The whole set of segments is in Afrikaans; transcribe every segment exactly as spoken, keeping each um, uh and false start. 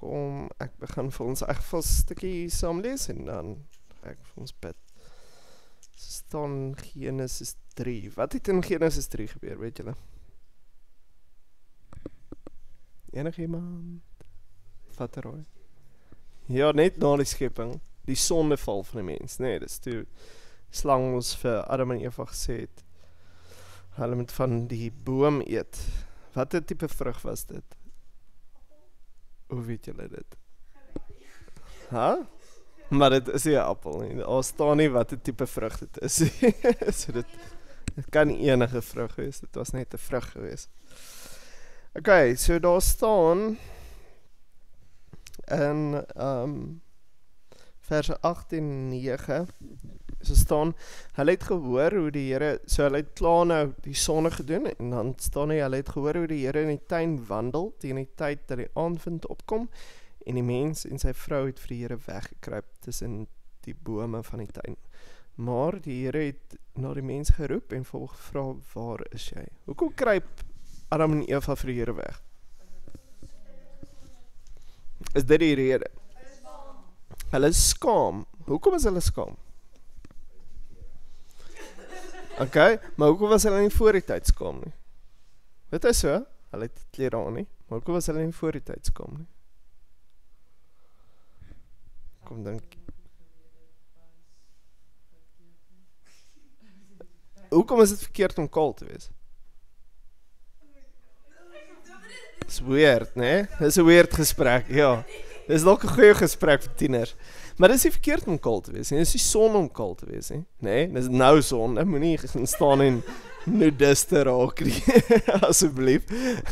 Kom, ek begin vir ons echt vast 'n stukkie saam lees en dan ga ek vir ons bid. Staan Genesis drie. Wat het in Genesis drie gebeur, weet julle? Enig iemand? Vat er raai. Ja, net na die skepping, die sondeval van die mens, nee, dis toe slang ons vir Adam en Eva gesê het, hulle moet van die boom eet. Wat 'n tipe vrug was dit? Hoe weet julle dit? Ha? Huh? Maar dit is nie 'n appel nie. Daar staan nie wat 'n tipe vrug dit is. So dit, dit kan nie enige vrug wees, dit was net 'n vrug gewees. Okay, so daar staan in um, verse agt en nege, so staan, hulle het gehoor hoe die Here, so hulle het klaar nou die sonde gedoen, en dan staan hy, hulle het gehoor hoe die Here in die tuin wandel, teen die tyd dat die aandwind opkom, en die mens en sy vrou het vir die Here weggekruip tussen die bome van die tuin. Maar die Here het na die mens geroep en volg gevra, waar is jy? Hoekom kruip Adam en Eva vir die Here weg? Is dit die rede? Hulle is skaam. Hoekom is hulle skaam? Okay, maar hoekom was hulle nie voor die tyd skaam nie? Dit is so, hulle het klere aan nie, maar hoekom was hulle nie voor die tyd skaam nie? Kom dink. Hoekom is dit verkeerd om kaal te wees? Dis weird, né? Dis 'n weird gesprek, ja. Dis dalk 'n goeie gesprek vir tieners. Maar dis nie verkeerd om kaal te wees nie. Dis nie son om kaal te wees nie. Nee, dis nou son. Ek moenie gaan staan en nudiste raak nie. Asseblief.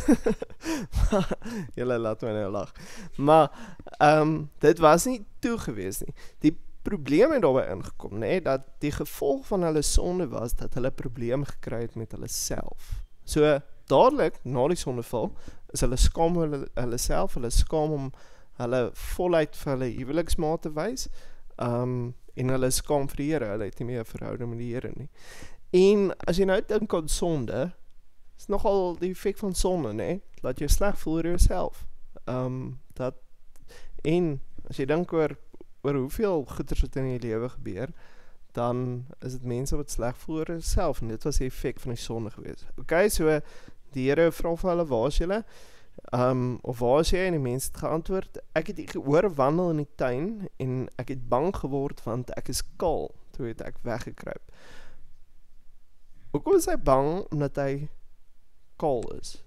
Julle laat my nou lag. Maar um, dit was nie toe gewees nie. Die probleem het daarbey ingekom, nee, dat die gevolg van hulle sonde was dat hulle probleem gekry het met hulle self. So dadelik na die sondeval is hulle skaam hulle, hulle self, hulle skaam om hulle voluit vir hulle huweliksmaat te wys, um, en hulle skaam vir die Here, hulle het nie meer 'n verhouding met die Here nie. En as jy nou dink aan sonde, is nogal die effek van sonde, nee, laat jy sleg voel oor jouself. Um, dat, en as jy dink oor, oor hoeveel goeders wat in die lewe gebeur, dan is dit mense wat sleg voel oor jouself, en dit was die effek van die sonde gewees. Ok, so die Here vra vir hulle, waar is julle? Um, of waar is jy? En die mens het geantwoord, ek het gehoor wandel in die tuin, en ek het bang geword, want ek is kaal, toe het ek weggekruip. Hoekom is hy bang? Omdat hy kaal is,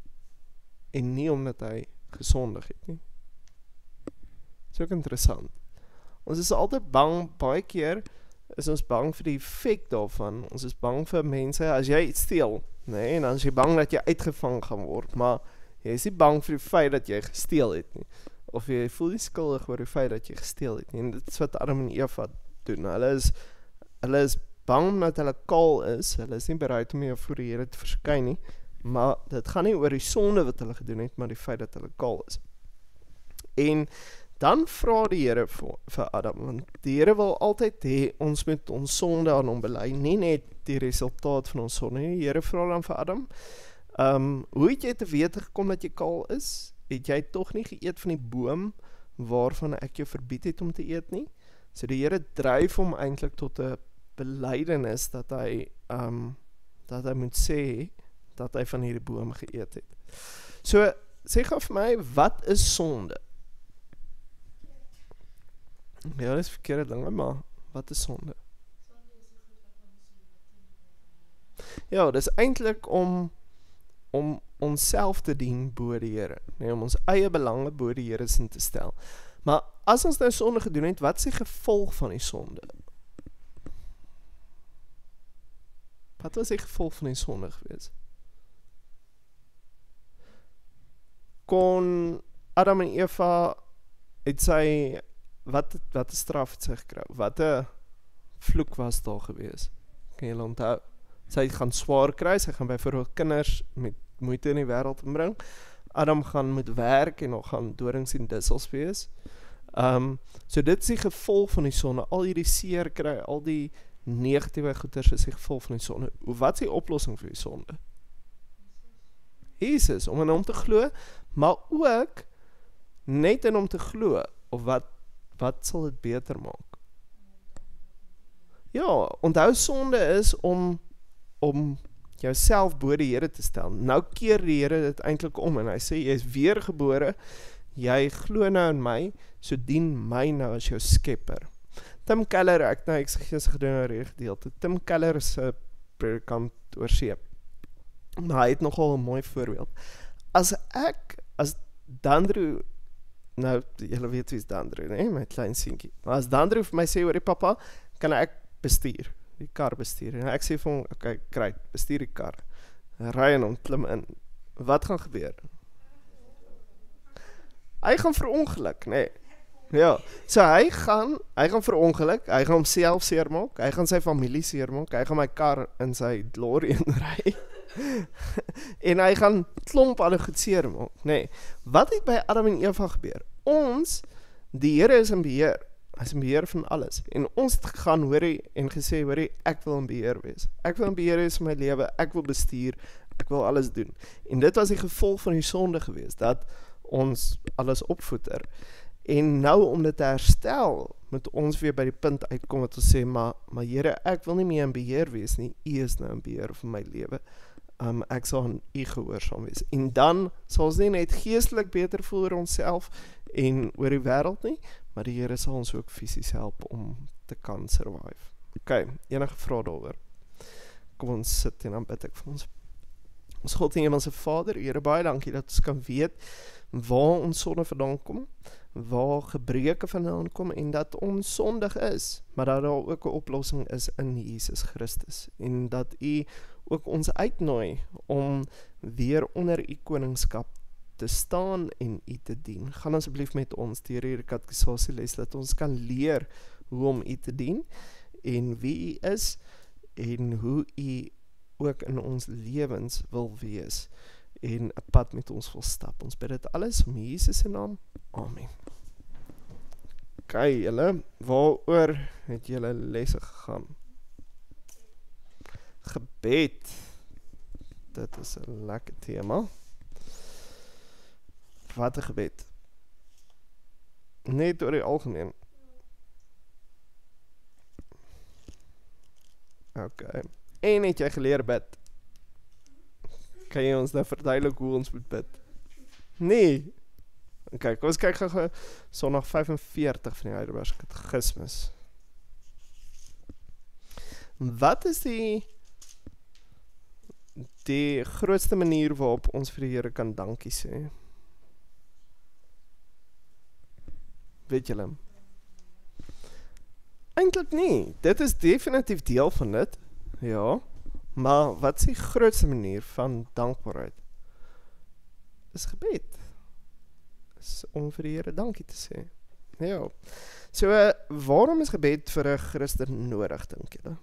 en nie omdat hy gesondig het nie. Dit is ook interessant. Ons is altyd bang, baie keer is ons bang vir die effek daarvan. Ons is bang vir mense, as jy iets steel, nee, en dan is jy bang dat jy uitgevang gaan word, maar jy is nie bang vir die feit dat jy gesteel het nie, of jy voel nie skuldig oor die feit dat jy gesteel het nie, en dit is wat Adam en Eva doen. Hulle is, hulle is bang omdat hulle kaal is, hulle is nie bereid om meer voor die Here te verskyn nie, maar dit gaan nie oor die sonde wat hulle gedoen het, maar die feit dat hulle kaal is. En dan vra die Here vir, vir Adam, want die Here wil altyd hê ons moet ons sonde aan hom bely, nie net die resultaat van ons sonde nie. Die Here vra dan vir Adam, um, hoe het jy te wete gekom dat jy kaal is? Het jy tog nie geëet van die boom waarvan ek jou verbied het om te eet nie? So die Here dryf hom eintlik tot 'n belydenis dat hy um, dat hy moet sê dat hy van hierdie boom geëet het. So sê gou vir my, wat is sonde? Ja, dis verkeerde dinge, maar wat is sonde? Ja, dis eintlik om om onsself te dien bo die Here, nee, om ons eie belange bo die Here sin te stel. Maar as ons nou sonde gedoen het, wat is die gevolg van die sonde? Wat was die gevolg van die sonde gewees? Kon Adam en Eva het sy Wat, wat een straf het sy gekry? Wat een vloek was daar gewees? Kan jy onthou? Sy gaan swaar kry, sy gaan byvoorbeeld kinders met moeite in die wêreld inbring. Adam gaan moet werk en nog gaan dorings en dissels wees. Um, so dit is die gevolg van die sonde. Al hierdie seer kry, al die negatiewe goeders is die gevolg van die sonde. Wat is die oplossing vir die sonde? Jesus, om in hom te glo, maar ook net in om te glo, of wat, wat sal dit beter maak? Ja, onthou sonde is om, om jouself bo die Here te stel. Nou keer die Here dit eintlik om, en hy sê, jy is weergebore, jy glo nou in my, so dien my nou as jou skepper. Tim Keller, ek nou eksegees gedoen oor hierdie gedeelte, Tim Keller is 'n predikant oor see, maar hy het nogal 'n mooi voorbeeld. As ek, as Dandrew, nou, julle weet wie is Dandrew, nee, my klein seentjie, maar as Dandrew vir my sê oor die papa, kan ek bestuur, die kar bestuur, en ek sê vir hom, ok, kry, bestuur die kar, ry en hom, klim in, wat gaan gebeur? Hy gaan verongeluk, nee, ja, so hy gaan, hy gaan verongeluk, hy gaan homself seermaak, hy gaan sy familie seermaak, hy gaan my kar in sy DeLorean ry, en hy gaan klomp alle goed seermaak, nee, wat het by Adam en Eva gebeur? Ons, die Here is in beheer, hy is in beheer van alles, en ons het gegaan, hoorie, en gesê, hoorie, ek wil in beheer wees, ek wil in beheer wees van my lewe, ek wil bestuur, ek wil alles doen, en dit was die gevolg van die sonde gewees, dat ons alles opvoeder, en nou om dit te herstel, moet ons weer by die punt uitkom, wat ons sê, maar, maar Here, ek wil nie meer in beheer wees nie, U is nou in beheer van my lewe, um, ek sal aan U gehoorsaam wees, en dan sal ons nie net geestelik beter voel oor onsself, en oor die wêreld nie, maar die Here sal ons ook fisies help om te kan survive. Ok, enige vrae daaroor? Kom ons sit en dan bid ek vir ons. Ons God en Hemelse Vader, Here, baie dankie dat ons kan weet waar ons sonde vandaan kom, waar gebreke vandaan kom, en dat ons sondig is, maar dat daar ook 'n oplossing is in Jesus Christus, en dat U ook ons uitnooi om weer onder U koningskap te staan en U te dien. Gaan asseblief met ons deur hierdie katekisasieles, dat ons kan leer hoe om U te dien, en wie U is, en hoe U ook in ons lewens wil wees, en 'n pad met ons wil stap. Ons bid dit alles om Jesus se naam. Amen. Ok, julle, waaroor het julle lesse gegaan? Gebed. Dit is 'n lekker tema. Wat 'n gebed? Net oor die algemeen. Ok. En het jy geleer bid? Kan jy ons nou verduidelik hoe ons moet bid? Nee. Ok, kom ons kyk gou Sondag vyf en veertig van die Heidelbergse Katekismes. Wat is die die grootste manier waarop ons vir die Here kan dankie sê? Weet julle? Eintlik nie. Dit is definitief deel van dit. Ja. Maar wat is die grootste manier van dankbaarheid? Is gebed. Is om vir die Here dankie te sê. Ja. So, uh, waarom is gebed vir 'n Christen nodig, dink julle?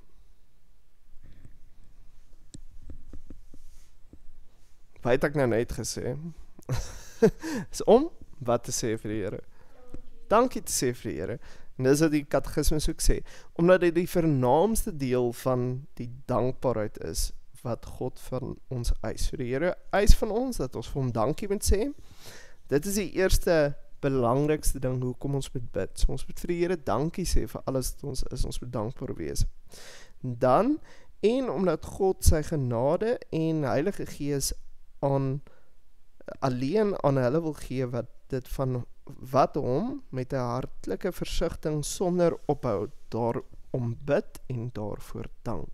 Wat het ek nou net gesê? Is om wat te sê vir die Here? Dankie te sê vir die Here. En dis wat die katekismes ook sê. Omdat dit die vernaamste deel van die dankbaarheid is, wat God van ons eis. So die Here eis van ons, dat ons vir hom dankie moet sê. Dit is die eerste belangrikste ding, hoekom ons moet bid. So ons moet vir die Here dankie sê, vir alles wat ons is, ons moet dankbaar wees. Dan, en omdat God sy genade en Heilige Gees aan, alleen aan hulle wil gee, wat dit van wat hom met 'n hartlike versigtiging sonder ophou daarom bid en daarvoor dank.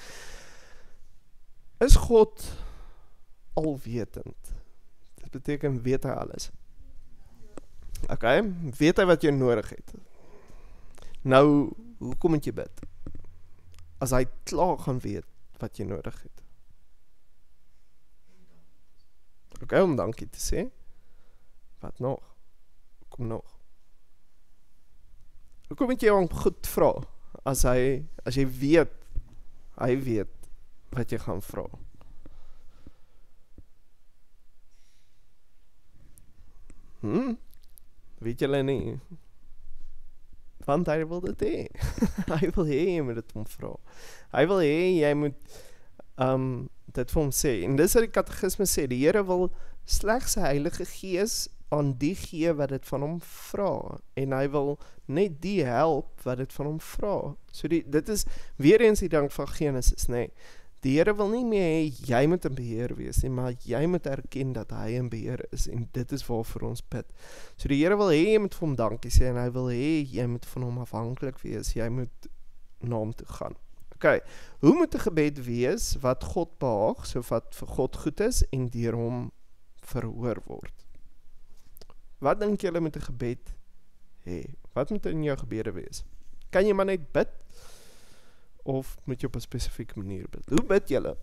Is God alwetend? Dit beteken weet hy alles. Ok, weet hy wat jy nodig het. Nou, hoekom moet jy bid? As hy klaar gaan weet wat jy nodig het. Ok, om dankie te sê. Wat nog? Kom nog. Hoekom moet jy hom goed vra? As hy, as jy weet, hy weet wat jy gaan vra. Hm? Weet julle nie? Want hy wil dit hê. Hy wil hê jy moet dit hom vra. Hy wil hê jy moet um, dit vir hom sê. En dis wat die katekisme sê, die Here wil slegs sy Heilige Gees aan die gee wat dit van hom vra en hy wil net die help wat dit van hom vra. So die, dit is weer eens die ding van Genesis, nee. Die Here wil nie meer hê jy moet in beheer wees nie, maar jy moet erken dat hy in beheer is en dit is waarvoor ons bid. So die Here wil hê jy moet vir hom dankie sê en hy wil hê jy moet van hom afhanklik wees, jy moet na hom toe gaan. Ok, hoe moet 'n gebed wees wat God behaag, so wat vir God goed is en deur hom verhoor word? Wat dink julle moet 'n gebed hê? Wat moet in jou gebede wees? Kan jy maar net bid? Of moet jy op 'n spesifieke manier bid? Hoe bid julle?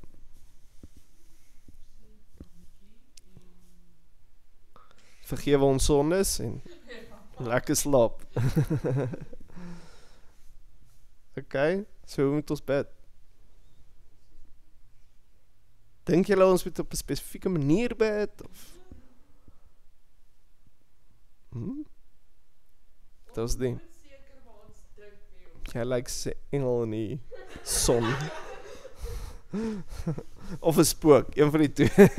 Vergewe ons sondes en lekker slaap. Ok, so hoe moet ons bid? Dink julle ons moet op 'n spesifieke manier bid? Of Hm? Dat is die. Jy lyk se engel in die son. Of 'n spook, een van die twee.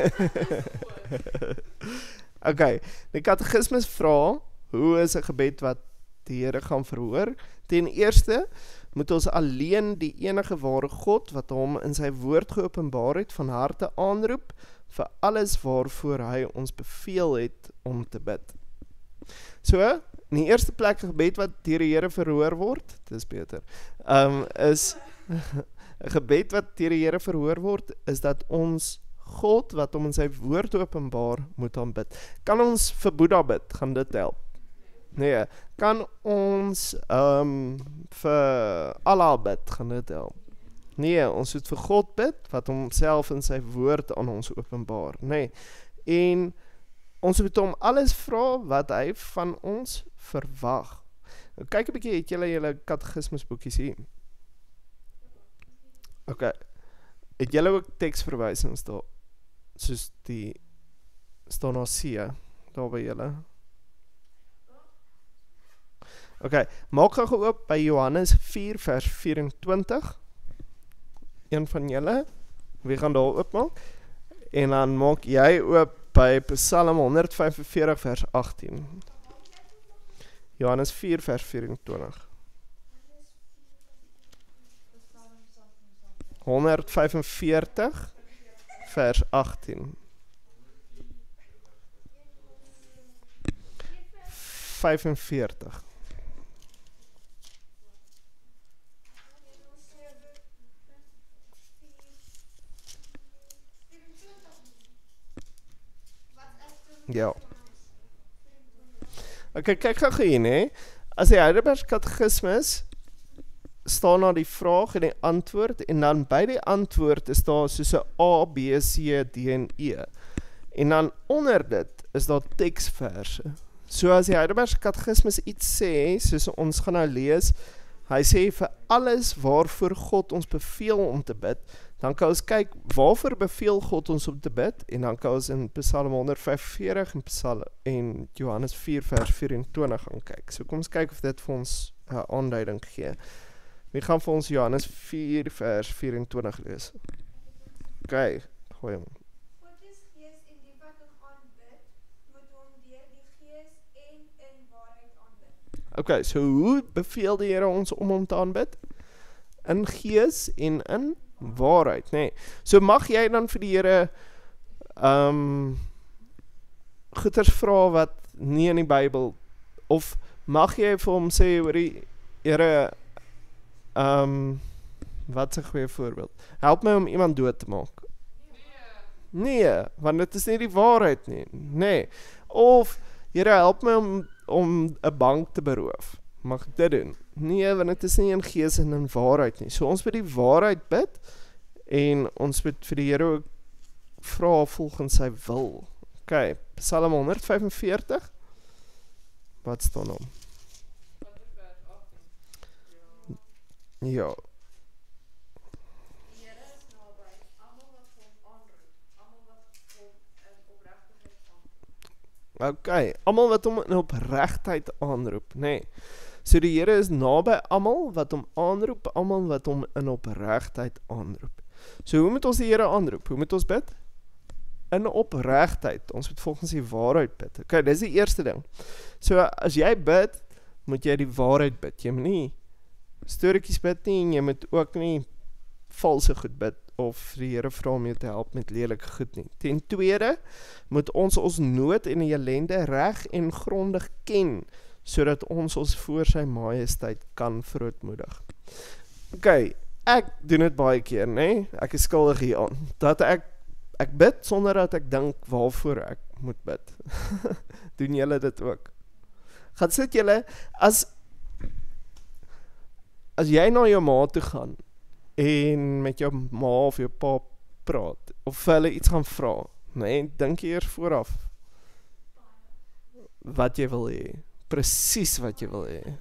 Ok, die katekismes vra, hoe is 'n gebed wat die Here gaan verhoor? Ten eerste, moet ons alleen die enige ware God, wat hom in sy woord geopenbaar het, van harte aanroep, vir alles waarvoor hy ons beveel het om te bid. So, in die eerste plek gebed wat deur die Here verhoor word, dis beter, um, is, 'n gebed wat deur die Here verhoor word, is dat ons God, wat hom in sy woord openbaar, moet aanbid. Kan ons vir Boeddha bid? Gaan dit help? Nee, kan ons um, vir Allah bid? Gaan dit help? Nee, ons moet vir God bid, wat homself in sy woord aan ons openbaar. Nee, en ons moet hom alles vra wat hy van ons verwag. Kyk 'n bietjie, het julle julle katekismusboekies hier? Ok, het julle ook teksverwysings daar? Soos die staan na C, daar by julle? Ok, maak gou oop by Johannes vier vers vyf-en-twintig. Een van julle, wie gaan daar oopmaak? En dan maak jy oop by Psalm honderd vyf en veertig vers agttien. Johannes vier vers vyf-en-twintig. honderd vyf en veertig vers agttien. vyf-en-veertig. Ja. Ok, kyk gou hier, nee. As die Heidelberg Katekismus staan na die vraag en die antwoord, en dan by die antwoord is daar soos 'n A, B, C, D en E. En dan onder dit is daar teksverse. So as die Heidelberg Katekismus iets sê, soos ons gaan nou lees, hy sê vir alles waarvoor God ons beveel om te bid, dan kan ons kyk waarvoor beveel God ons om te bid, en dan kan ons in Psalm honderd vyf en veertig en, Psalm, en Johannes vier vers vyf-en-twintig gaan kyk. So kom ons kyk of dit vir ons 'n uh, aanduiding gee. Wie gaan vir ons Johannes vier vers vyf-en-twintig lees? Ok, gooi hom. God is gees en die wat hom aanbid, moet hom deur die gees en in waarheid aanbid. Ok, so hoe beveel die Here ons om hom te aanbid? In gees en in waarheid, nee. So mag jy dan vir die Here um, goeters vra wat nie in die Bybel, of mag jy vir hom sê, oor die Here, um, wat is 'n goeie voorbeeld? Help my om iemand dood te maak. Nee, nee, want dit is nie die waarheid nie. Nee. Of, Here, help my om om 'n bank te beroof. Mag ek dit doen? Nee, want dit is nie in gees en in waarheid nie. So ons moet die waarheid bid, en ons moet vir die Here ook vra volgens sy wil. Ok, Psalm honderd vyf en veertig. Wat staan hom? Ja. Die Here is naby, almal wat hom aanroep, almal wat hom in opregtigheid aanroep. Ok, almal wat hom in opregtheid aanroep, nee. So die Here is naby almal wat hom aanroep, almal wat hom in opregtheid aanroep. So hoe moet ons die Here aanroep? Hoe moet ons bid? in opregtheid. Ons moet volgens die waarheid bid. Okay, dis die eerste ding. So, as jy bid, moet jy die waarheid bid. Jy moet nie storieetjies bid nie, en jy moet ook nie valse goed bid, of die Here vra om jou te help met lelike goed nie. Ten tweede, moet ons ons nood en die ellende reg en grondig ken, sodat ons ons voor sy majesteit kan verootmoedig. Ok, ek doen dit baie keer, nee? Ek is skuldig hieraan, dat ek, ek bid sonder dat ek dink waarvoor ek moet bid. Doen julle dit ook? Gaan sit julle, as, as jy na jou ma toe gaan, en met jou ma of jou pa praat, of vir hulle iets gaan vra, nee, dink jy eers vooraf, wat jy wil hê, presies wat jy wil hê.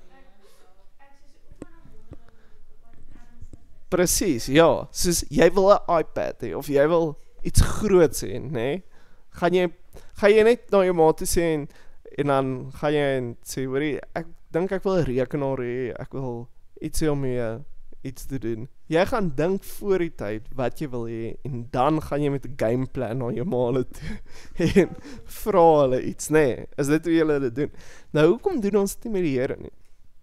Presies, ja, soos jy wil 'n iPad hê, of jy wil iets groots hê, nee, gaan jy, gaan jy net na jou ma toe sê, en, en dan gaan jy en sê, hoorie, ek dink ek wil 'n rekenaar hê, ek wil iets hê om mee, iets te doen. Jy gaan dink voor die tyd wat jy wil hê, en dan gaan jy met 'n gameplan na jou ma toe, en vra hulle iets, nee, is dit hoe julle dit doen? Nou, hoekom doen ons dit nie met die Here nie?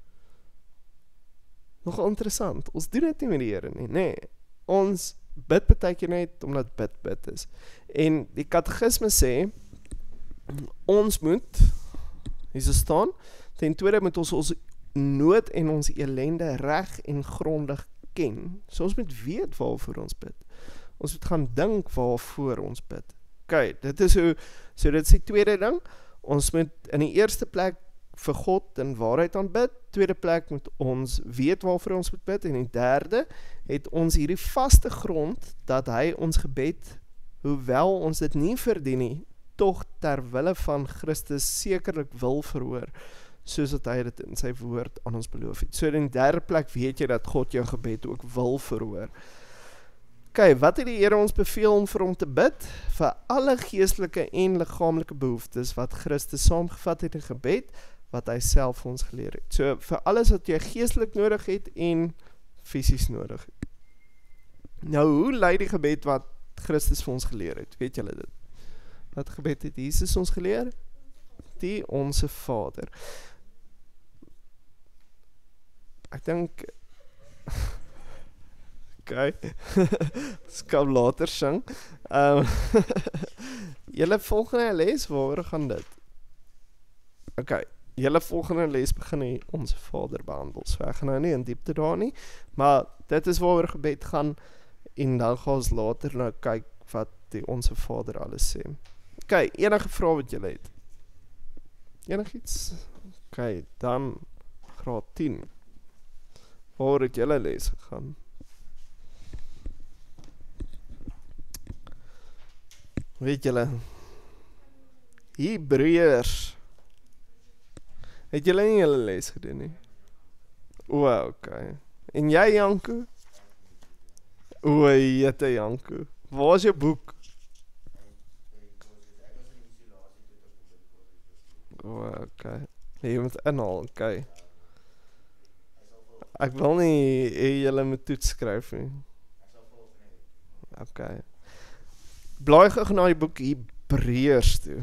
Nogal interessant, ons doen dit nie met die Here nie, nee, ons bid partykeer net, omdat bid bid is, en die katekisme sê, ons moet, hier so staan, ten tweede moet ons ons nood en ons ellende reg en grondig ken, so ons moet weet waarvoor ons bid, ons moet gaan dink waarvoor ons bid. Ok, dit is hoe, so dit is die tweede ding, ons moet in die eerste plek vir God in waarheid aanbid, tweede plek moet ons weet waarvoor ons moet bid, en die derde, het ons hierdie vaste grond, dat hy ons gebed, hoewel ons dit nie verdien nie, tog ter wille van Christus sekerlik wil verhoor, soos dat hy dit in sy woord aan ons beloof het. So in die derde plek weet jy dat God jou gebed ook wil verhoor. Ok, wat het die Here ons beveel om vir hom te bid? Vir alle geestelike en liggaamlike behoeftes wat Christus saamgevat het in gebed, wat hy self vir ons geleer het. So vir alles wat jy geestelik nodig het en fisies nodig het. Nou, hoe lei die gebed wat Christus vir ons geleer het? Weet julle dit? Wat gebed het Jesus ons geleer? Die Onse Vader. Ek dink ok, ons kan later sing. Um, julle volgende les, waar gaan dit? Ok, julle volgende les begin die Onse Vader behandel, so ek gaan nou nie in diepte daar nie, maar dit is waar gebed gaan, en dan gaan ons later nou kyk wat die Onse Vader alles sê. Ok, enige vraag wat julle het? Enig iets? Ok, dan graad tien. Waar het julle les gegaan? Weet julle? Hebreërs. Het julle nie julle les gedoen nie? O, ok. En jy, Janko? O, jette, Janko. Waar is jou boek? O, ok. Jy moet inhaal, ok. Ek wil nie hê julle moet toets skryf nie. Ok. Blaai gou na die boek Hebreërs toe.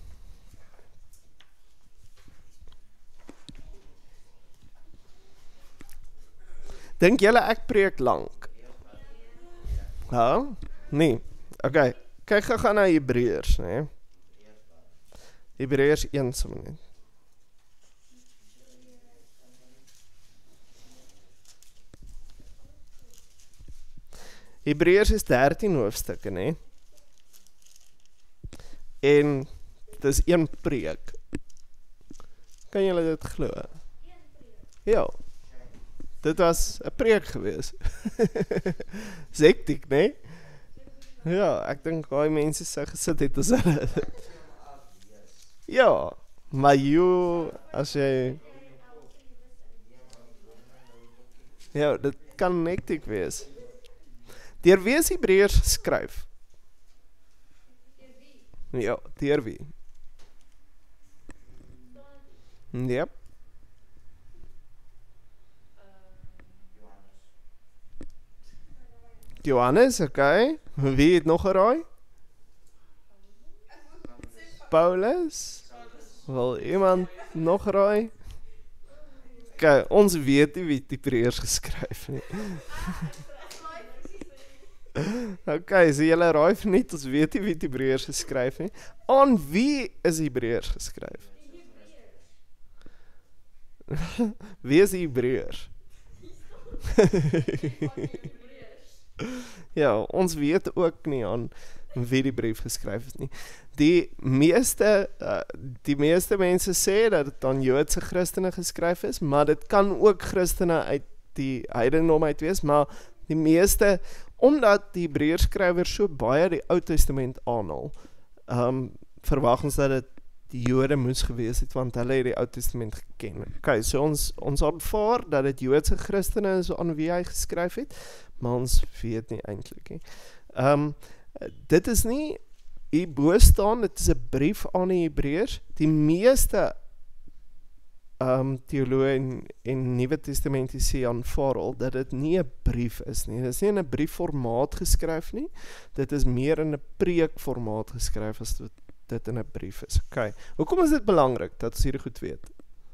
Dink julle ek preek lank? Ja? Nee. Ok. Kyk gou gaan na Hebreërs, nee. Hebreërs een sommer net. Hebreërs is dertien hoofstukke, nee. En dit is een preek. Kan julle dit glo? Ja. Dit was 'n preek gewees. Hektiek, nee? Ja, ek dink daai mense se gesit het as hulle. Ja, maar jy, as jy... Ja, dit kan hektiek wees. Deur wie is Hebreërs geskryf? Ja, deur wie? Yep. Johannes, oké. Okay. Wie het nog geraai? Paulus? Wil iemand nog raai? Okay, ons weet nie wie die Hebreërs geskryf nie. Okay, so julle raai verniet, ons weet nie wie die Hebreërs geskryf nie. Aan wie is Hebreërs geskryf? Wie is die Hebreërs? Ja, ons weet ook nie aan wie die brief geskryf is nie. Die meeste, uh, die meeste mense sê dat het aan Joodse Christene geskryf is, maar dit kan ook Christene uit die heidendom uit wees, maar die meeste, omdat die Hebreërskrywer so baie die Ou Testament aanhaal, um, verwag ons dat dit die Jode moes gewees het, want hulle het die Ou Testament geken. Okay, so ons, ons aanvaar dat dit Joodse Christene is aan wie hy geskryf het, maar ons weet nie eintlik nie. Um, dit is nie, hierbo staan, dit is 'n brief aan die Hebreërs. Die meeste um, teoloë en, en Nuwe Testamenties sê aanvaar al dat dit nie 'n brief is nie. Dit is nie in 'n briefformaat geskryf nie. Dit is meer in 'n preekformaat geskryf as dit, dit in 'n brief is. Okay. Hoekom is dit belangrik dat ons hierdie goed weet?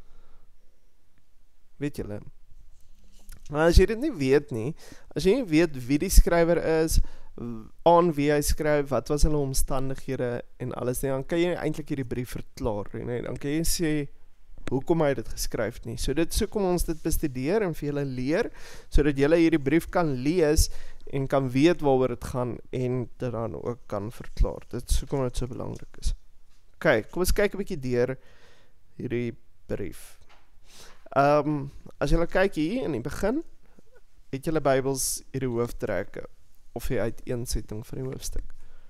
Weet julle? Maar as jy dit nie weet nie, as jy nie weet wie die skrywer is, aan wie hy skryf, wat was hulle omstandighede en alles nie, dan kan jy eintlik hierdie brief verklaar, nee? Dan kan jy sê, hoekom hy dit geskryf nie. So dit soek om ons dit bestudeer en vir julle leer, so dat julle hierdie brief kan lees en kan weet waaroor dit gaan en dit dan ook kan verklaar. Dit soek om dit so belangrik is. Ok, kom ons kyk 'n bietjie deur hierdie brief. Um, as julle kyk hier in die begin, het julle Bybels hierdie hoofdtrekke of die uiteensetting van die hoofstuk.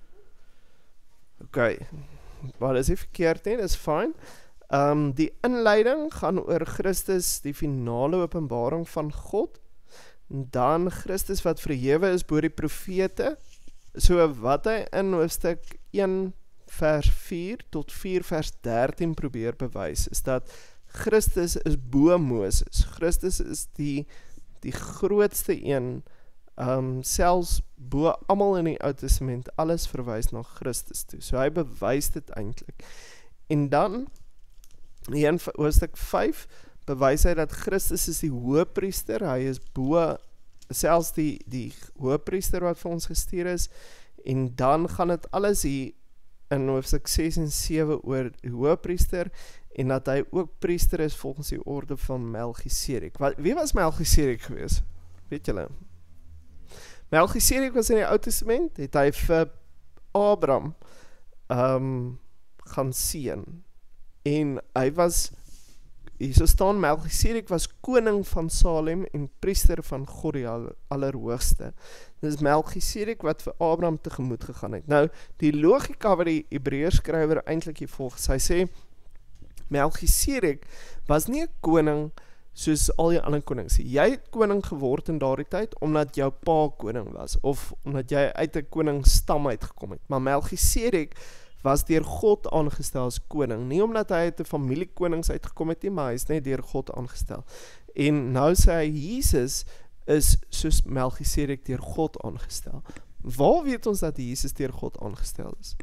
Ok, maar dit is nie verkeerd nie, dit is fyn. Um, die inleiding gaan oor Christus, die finale openbaring van God, en dan Christus wat verhewe is bo die profete, so wat hy in hoofstuk een vers vier tot vier vers dertien probeer bewys, is dat Christus is bo Moses. Christus is die, die grootste een, um, selfs bo almal in die Ou Testament, alles verwys na Christus toe. So hy bewys dit eintlik. En dan, in hoofstuk vyf, bewys hy dat Christus is die hoëpriester, hy is bo, selfs die, die hoëpriester wat vir ons gestuur is, en dan gaan dit alles hier in hoofstuk ses en sewe oor die hoëpriester, en dat hy ook priester is volgens die orde van Melchisedek. Wat, wie was Melchisedek gewees? Weet julle? Melchisedek was in die Ou Testament, het hy vir Abraham um, gaan seën. En hy was, hier so staan, Melchisedek was koning van Salem en priester van God die Allerhoogste. Dit is Melchisedek wat vir Abraham tegemoet gegaan het. Nou, die logika wat die Hebreërskrywer eintlik hier volg, hy sê, Melchisedek was nie 'n koning soos al die ander konings. Jy het koning geword in daardie tyd, omdat jou pa koning was, of omdat jy uit 'n koningsstam uitgekom het. Maar Melchisedek was deur God aangestel as koning, nie omdat hy uit 'n familie konings uitgekom het nie, maar hy is net deur God aangestel. En nou sê hy, Jesus is soos Melchisedek deur God aangestel. Waar weet ons dat Jesus deur God aangestel is?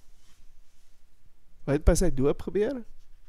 Wat het by sy doop gebeur?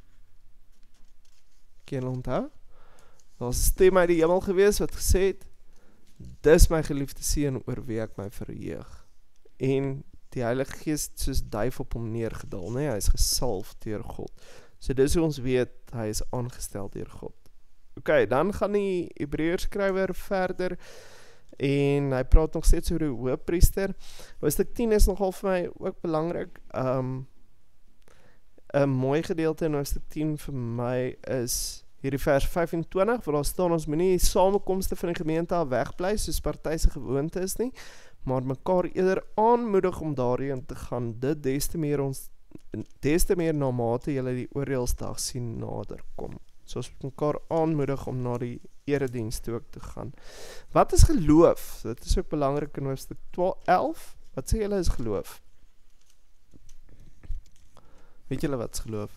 Kan jy onthou? Daar was 'n stem uit die hemel gewees wat gesê het, dis my geliefde seun oor wie ek my verheug. En die Heilige Gees soos duif op hom neergedaal, nee, hy is gesalf deur God. So dis hoe ons weet, hy is aangestel deur God. Ok, dan gaan die Hebreërskrywer verder, en hy praat nog steeds oor die hoëpriester. Hoofstuk tien is nogal vir my ook belangrik. Um, 'n mooi gedeelte in hoofstuk tien vir my is hierdie vers vyf en twintig, waar daar staan, ons moet nie die samekomste van die gemeente al wegbly, soos party se gewoonte is nie, maar mekaar eerder aanmoedig om daarheen te gaan, dit des te meer ons, des te meer na mate julle die oordeelsdag sien nader kom. So ons moet mekaar aanmoedig om na die eredienste ook te gaan. Wat is geloof? Dit is ook belangrik in hoofstuk elf. Wat sê julle is geloof? Weet julle wat is geloof?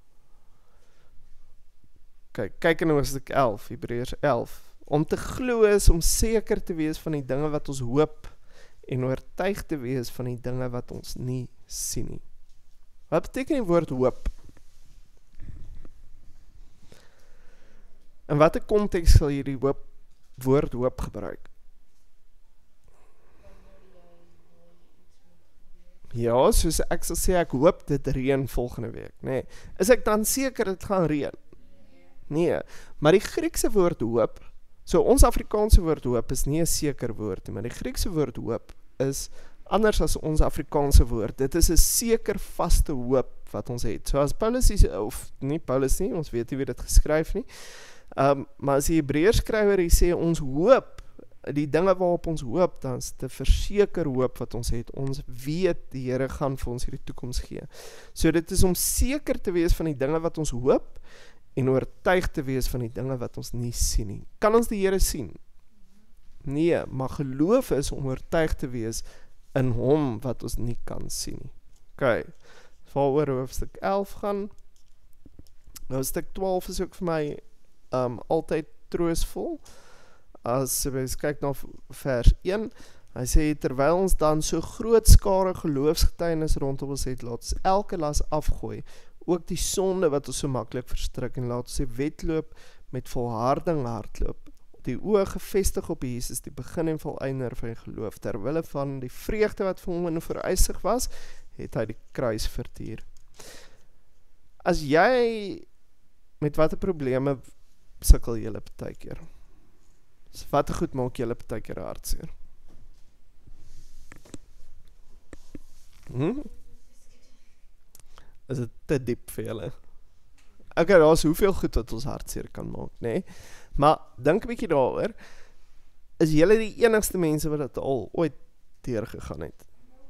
Kyk, kyk in hoofstuk elf, Hebreërs elf. Om te glo is om seker te wees van die dinge wat ons hoop, en oortuig te wees van die dinge wat ons nie sien nie. Wat beteken die woord hoop? In watter konteks sal jy die hoop, woord hoop gebruik? Ja, soos ek sal sê, ek hoop dit reën volgende week, nee. Is ek dan seker dit gaan reën? Nee, maar die Griekse woord hoop, so ons Afrikaanse woord hoop is nie 'n seker woord nie, maar die Griekse woord hoop is anders as ons Afrikaanse woord. Dit is 'n seker vaste hoop wat ons het. So as Paulus, is, of nie Paulus nie, ons weet nie wie dit geskryf nie, um, maar as die Hebreërs skrywer hier sê, ons hoop, die dinge waarop ons hoop, dan is dit 'n verseker hoop wat ons het. Ons weet die Here gaan vir ons hierdie toekoms gee. So dit is om seker te wees van die dinge wat ons hoop, en oortuig te wees van die dinge wat ons nie sien nie. Kan ons die Here sien? Nee, maar geloof is om oortuig te wees in hom wat ons nie kan sien nie. Ok, waaroor hoofstuk elf gaan. Hoofstuk twaalf is ook vir my um, altyd troosvol. As jy kyk na vers een, hy sê, terwyl ons dan so groot skare geloofsgetuienis rondom ons het, laat ons elke las afgooi, ook die sonde wat ons so maklik verstrik, en laat ons die wedloop met volharding hardloop, die oë gefestig op Jesus, die begin en volëinder van die geloof, terwille van die vreugde wat vir hom in vooruitsig was, het hy die kruis verduur. As jy met watter probleme sukkel julle partykeer? So watter goed maak julle partykeer hartseer? Hm? Is dit te diep vir julle? Ok, daar is hoeveel goed wat ons hartseer kan maak, nee? Maar dink 'n bietjie daaroor, is julle die enigste mense wat dit al ooit deurgegaan het?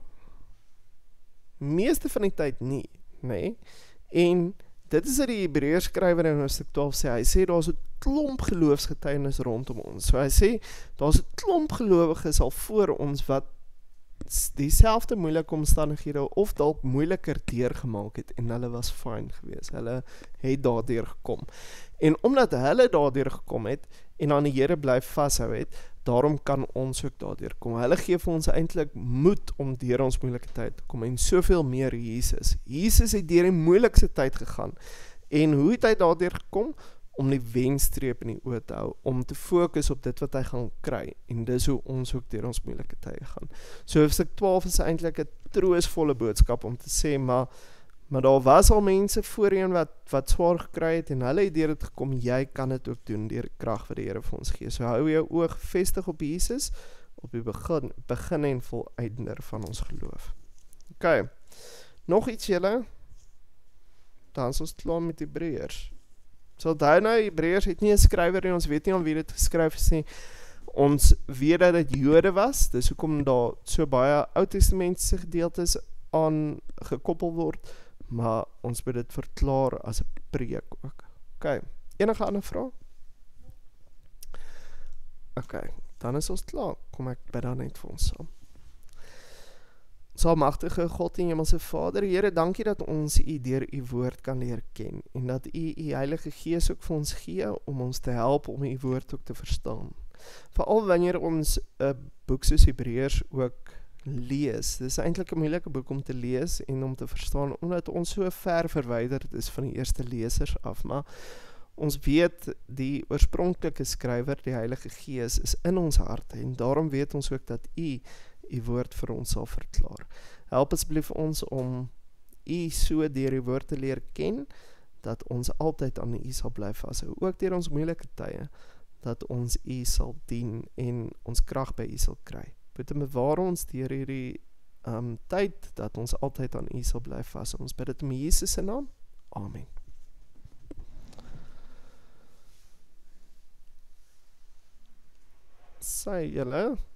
Meeste van die tyd nie, nee? En dit is wat die Hebreërs skrywer in hoofstuk twaalf sê, hy sê, daar is 'n klomp geloofsgetuienis rondom ons, so hy sê, daar is 'n klomp gelowiges al voor ons wat dieselfde moeilike omstandighede of dalk moeiliker deurgemaak het en hulle was fyn geweest. Hulle het daardeur gekom. En omdat hulle daardeur gekom het en aan die Here bly vashou het, daarom kan ons ook daardeur kom. Hulle gee vir ons eintlik moed om deur ons moeilike tyd te kom en soveel meer Jesus. Jesus het deur die moeilikste tyd gegaan. En hoe het hy daardeur gekom? Om die wenstreep in die oë te hou, om te fokus op dit wat hy gaan kry, en dis hoe ons ook deur ons moeilike tye gaan. So hoofstuk twaalf is eintlik 'n troostvolle boodskap om te sê, maar, maar daar was al mense voorheen wat, wat swaar gekry het, en hulle het deur dit gekom, jy kan dit ook doen, deur die krag wat die Here vir ons gee. So hou jou oog gefestig op Jesus, op die begin, begin en volëinder van ons geloof. Ok, nog iets julle, dan is ons klaar met die Hebreërs. So daar nou, Hebreërs het nie 'n skrywer nie, ons weet nie aan wie dit geskryf is nie. Ons weet dat dit Jode was, dis hoekom daar so baie Ou Testamentiese gedeeltes aan gekoppel word, maar ons moet dit verklaar as 'n preek ook. Ok, enige ander vrae? Ok, dan is ons klaar. Kom ek bid dan net vir ons saam. Almagtige God en Hemelse Vader, Here, dankie dat ons U deur U woord kan leer ken en dat U U Heilige Gees ook vir ons gee om ons te help om U woord ook te verstaan. Veral wanneer ons 'n boek soos Hebreërs ook lees. Dis eintlik 'n moeilike boek om te lees en om te verstaan omdat ons so ver verwyderd is van die eerste lesers af, maar ons weet die oorspronklike skrywer, die Heilige Gees, is in ons harte en daarom weet ons ook dat U U woord vir ons sal verklaar. Help asseblief ons om U so deur die woord te leer ken, dat ons altyd aan U sal bly vashou, ook deur ons moeilike tye, dat ons U sal dien en ons krag by U sal kry. Bid en bewaar ons deur hierdie um, tyd, dat ons altyd aan U sal bly vashou. Ons bid dit in Jesus se naam. Amen. Sê julle